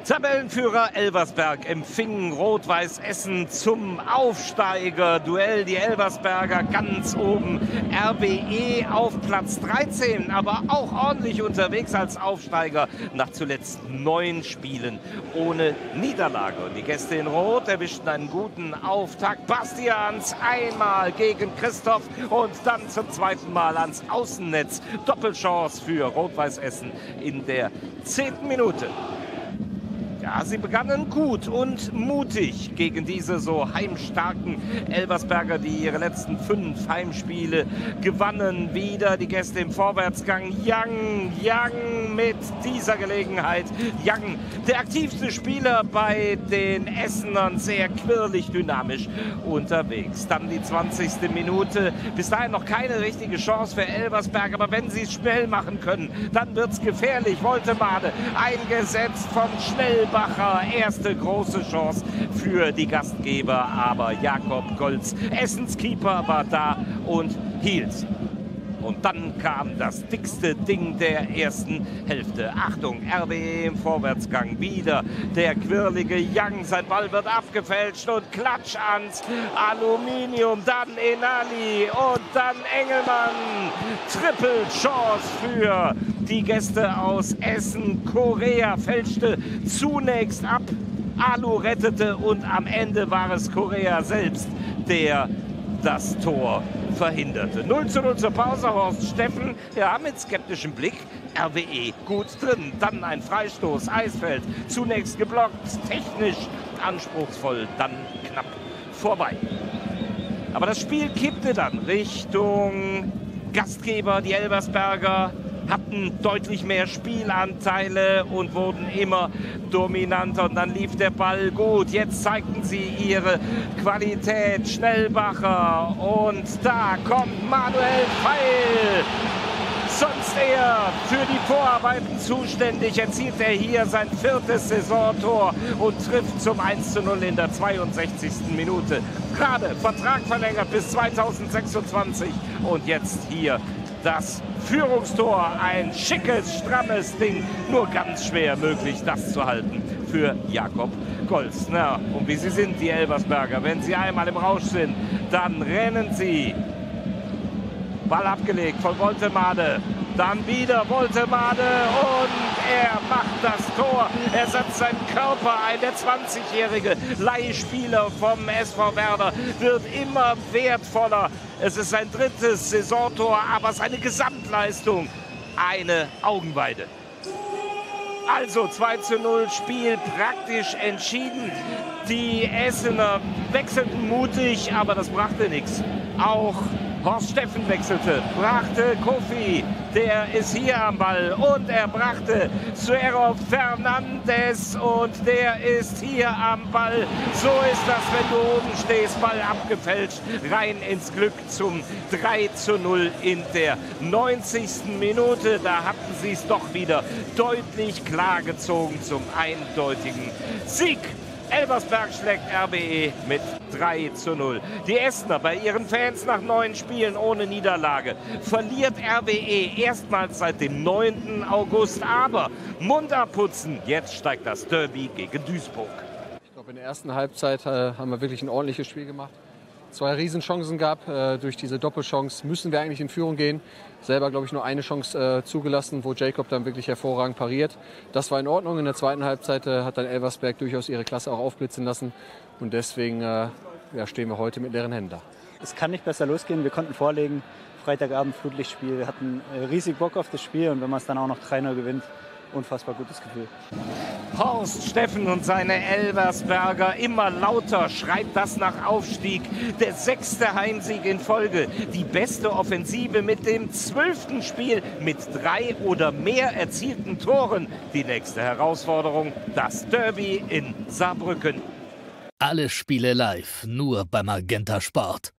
Tabellenführer Elversberg empfingen Rot-Weiß Essen zum Aufsteiger-Duell. Die Elversberger ganz oben, RWE auf Platz 13, aber auch ordentlich unterwegs als Aufsteiger nach zuletzt 9 Spielen ohne Niederlage. Und die Gäste in Rot erwischten einen guten Auftakt. Bastians einmal gegen Christoph und dann zum zweiten Mal ans Außennetz. Doppelchance für Rot-Weiß Essen in der 10. Minute. Ja, sie begannen gut und mutig gegen diese so heimstarken Elversberger, die ihre letzten 5 Heimspiele gewannen. Wieder die Gäste im Vorwärtsgang. Young mit dieser Gelegenheit. Young, der aktivste Spieler bei den Essenern, sehr quirlig, dynamisch unterwegs. Dann die 20. Minute. Bis dahin noch keine richtige Chance für Elversberg, aber wenn sie es schnell machen können, dann wird es gefährlich. Woltemade eingesetzt von Schnellbacher. Erste große Chance für die Gastgeber, aber Jakob Golz, Essens Keeper, war da und hielt. Und dann kam das dickste Ding der ersten Hälfte. Achtung, RWE im Vorwärtsgang. Wieder der quirlige Young. Sein Ball wird abgefälscht und Klatsch ans Aluminium. Dann Enali und dann Engelmann. Triple Chance für die Gäste aus Essen. Korea fälschte zunächst ab. Alu rettete und am Ende war es Korea selbst, der das Tor verhinderte. 0:0 zur Pause. Horst Steffen, ja, mit skeptischem Blick. RWE gut drin. Dann ein Freistoß. Eisfeld zunächst geblockt. Technisch anspruchsvoll. Dann knapp vorbei. Aber das Spiel kippte dann Richtung Gastgeber. Die Elversberger hatten deutlich mehr Spielanteile und wurden immer dominanter. Und dann lief der Ball gut. Jetzt zeigten sie ihre Qualität. Schnellbacher. Und da kommt Manuel Feil. Sonst eher für die Vorarbeiten zuständig. Erzielt er hier sein 4. Saisontor und trifft zum 1:0 in der 62. Minute. Gerade Vertrag verlängert bis 2026. Und jetzt hier das Führungstor, ein schickes, strammes Ding, nur ganz schwer möglich, das zu halten für Jakob Golz. Na, und wie sie sind, die Elversberger, wenn sie einmal im Rausch sind, dann rennen sie. Ball abgelegt von Woltemade, dann wieder Woltemade und er macht das Tor. Er setzt seinen Körper ein. Der 20-jährige Leihspieler vom SV Werder wird immer wertvoller. Es ist sein 3. Saisontor, aber seine Gesamtleistung eine Augenweide. Also 2:0, Spiel praktisch entschieden. Die Essener wechselten mutig, aber das brachte nichts. Auch Horst Steffen wechselte, brachte Kofi, der ist hier am Ball und er brachte Suero Fernandes und der ist hier am Ball. So ist das, wenn du oben stehst, Ball abgefälscht, rein ins Glück zum 3:0 in der 90. Minute. Da hatten sie es doch wieder deutlich klar gezogen zum eindeutigen Sieg. Elversberg schlägt RWE mit 3:0. Die Essener bei ihren Fans nach 9 Spielen ohne Niederlage. Verliert RWE erstmals seit dem 9. August. Aber Mund abputzen, jetzt steigt das Derby gegen Duisburg. Ich glaube, in der ersten Halbzeit haben wir wirklich ein ordentliches Spiel gemacht. 2 Riesenchancen gab. Durch diese Doppelchance müssen wir eigentlich in Führung gehen. Selber, glaube ich, nur eine Chance zugelassen, wo Jacob dann wirklich hervorragend pariert. Das war in Ordnung. In der zweiten Halbzeit hat dann Elversberg durchaus ihre Klasse auch aufblitzen lassen. Und deswegen stehen wir heute mit leeren Händen da. Es kann nicht besser losgehen. Wir konnten vorlegen. Freitagabend Flutlichtspiel. Wir hatten riesig Bock auf das Spiel. Und wenn man es dann auch noch 3:0 gewinnt, unfassbar gutes Gefühl. Horst Steffen und seine Elversberger, immer lauter schreit das nach Aufstieg. Der 6. Heimsieg in Folge. Die beste Offensive mit dem 12. Spiel mit 3 oder mehr erzielten Toren. Die nächste Herausforderung, das Derby in Saarbrücken. Alle Spiele live, nur beim Magenta Sport.